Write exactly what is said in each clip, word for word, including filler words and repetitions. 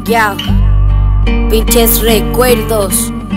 Ya, pinches recuerdos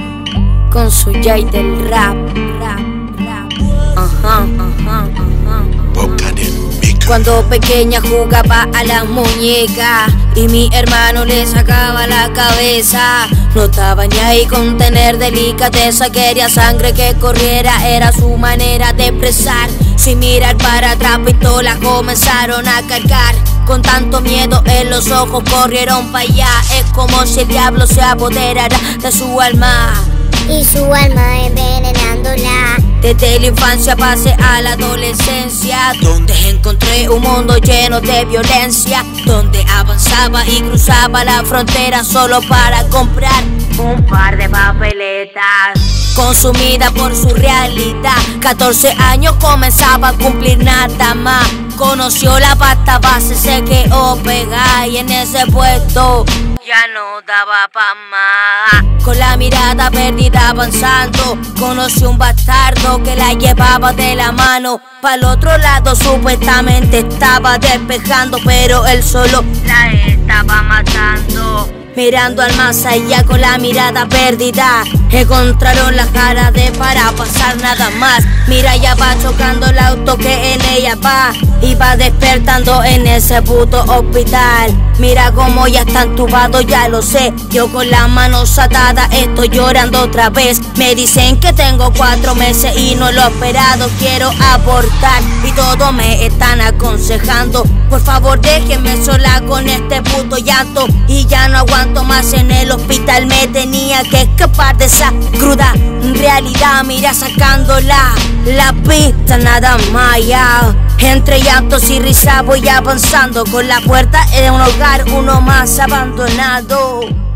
con su Jay del rap, rap, rap. Ajá, ajá, ajá. Boca de mica. Cuando pequeña jugaba a las muñecas y mi hermano le sacaba la cabeza. No estaba ni ahí con tener delicadeza. Quería sangre que corriera, era su manera de expresar. Sin mirar para atrás, pistolas comenzaron a cargar. Con tanto miedo en los ojos corrieron para allá. Es como si el diablo se apoderara de su alma y su alma envenenándola. Desde la infancia pasé a la adolescencia, donde encontré un mundo lleno de violencia, donde avanzaba y cruzaba la frontera solo para comprar un par de papeletas. Consumida por su realidad, catorce años comenzaba a cumplir nada más. Conoció la pasta base, se quedó pegada y en ese puesto ya no daba pa' más. Con la mirada perdida avanzando, conoció un bastardo que la llevaba de la mano. Pa'l otro lado supuestamente estaba despejando, pero él solo la estaba matando. Mirando al más allá con la mirada perdida, encontraron la cara de para pasar nada más. Mira, ya va chocando el auto que en ella va y va despertando en ese puto hospital. Mira cómo ya está entubado, ya lo sé. Yo con las manos atadas estoy llorando otra vez. Me dicen que tengo cuatro meses y no lo he esperado. Quiero abortar y todo me están aconsejando. Por favor déjenme sola con este puto llanto. Y ya no aguanto más en el hospital. Me tenía que escapar de esa cruda realidad. Mira sacándola la pista nada más ya. Entre llantos y risas voy avanzando con la puerta en un hogar, uno más abandonado.